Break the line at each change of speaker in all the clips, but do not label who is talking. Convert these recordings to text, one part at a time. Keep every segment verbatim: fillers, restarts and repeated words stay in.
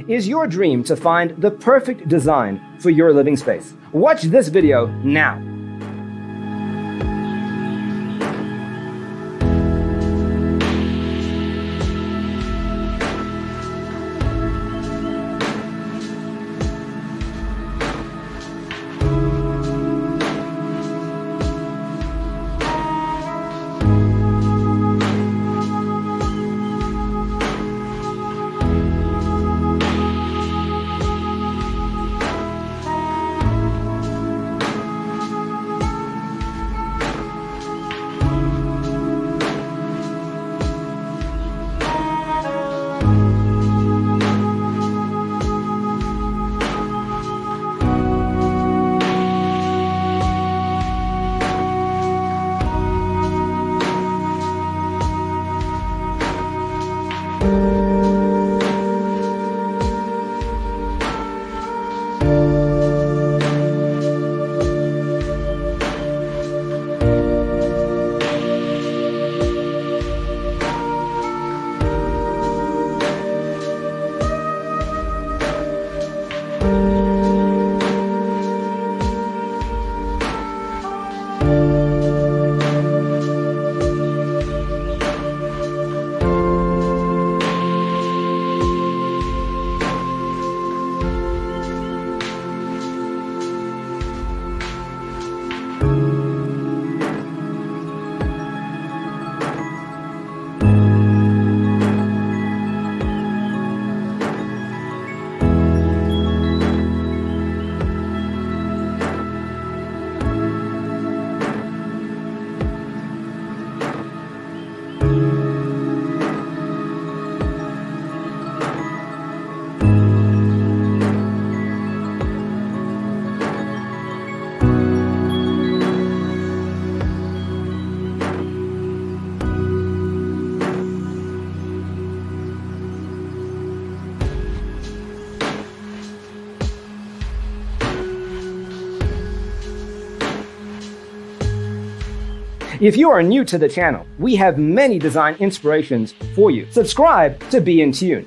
Is your dream to find the perfect design for your living space? Watch this video now. If you are new to the channel, we have many design inspirations for you. Subscribe to be in tune.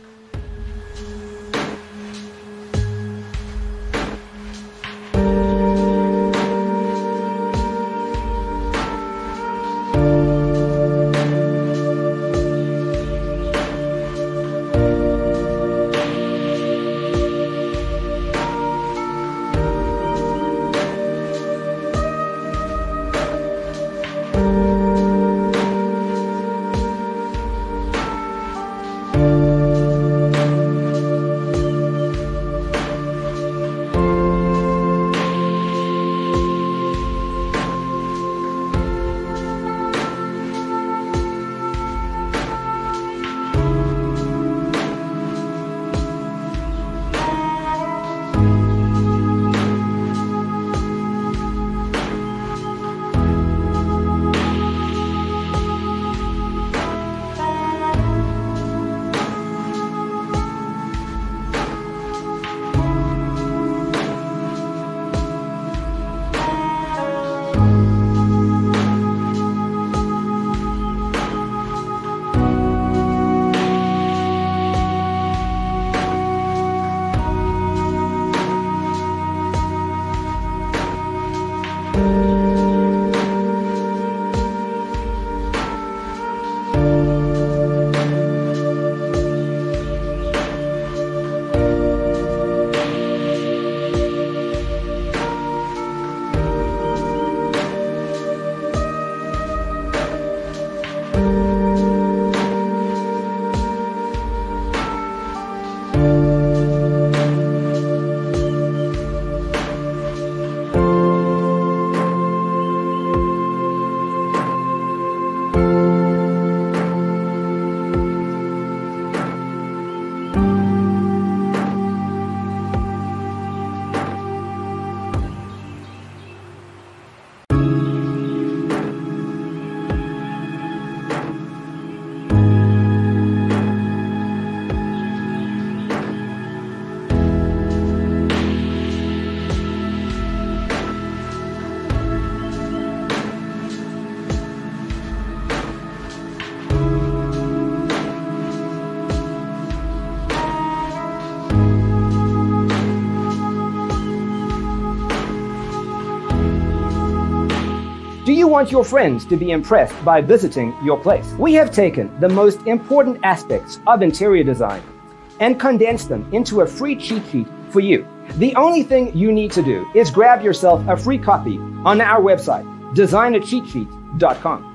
you want your friends to be impressed by visiting your place? We have taken the most important aspects of interior design and condensed them into a free cheat sheet for you. The only thing you need to do is grab yourself a free copy on our website, designer cheat sheet dot com.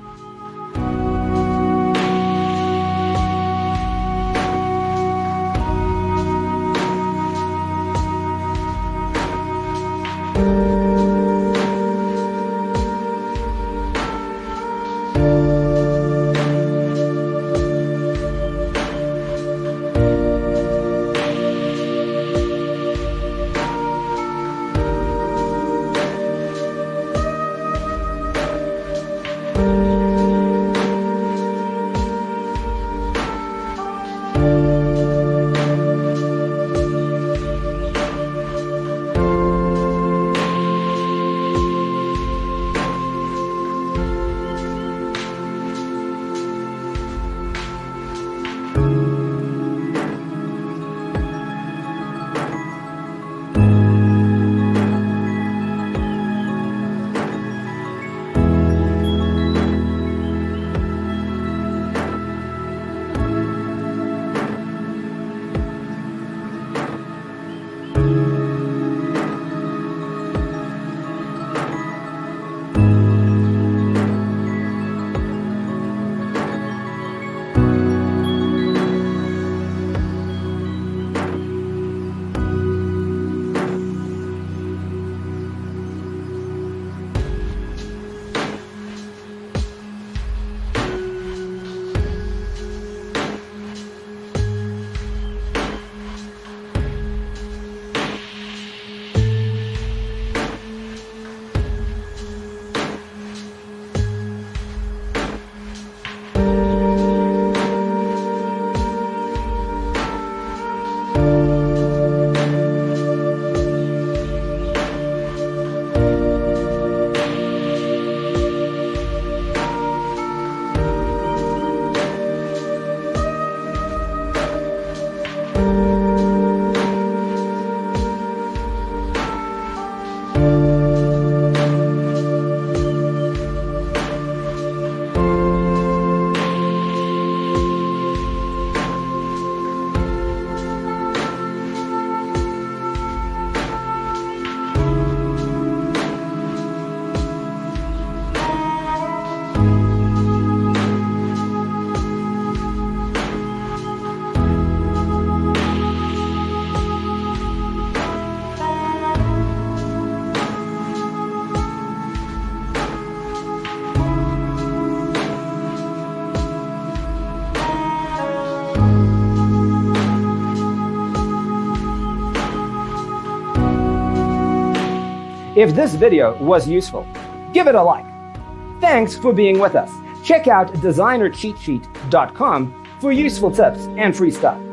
If this video was useful, give it a like. Thanks for being with us. Check out designer cheat sheet dot com for useful tips and free stuff.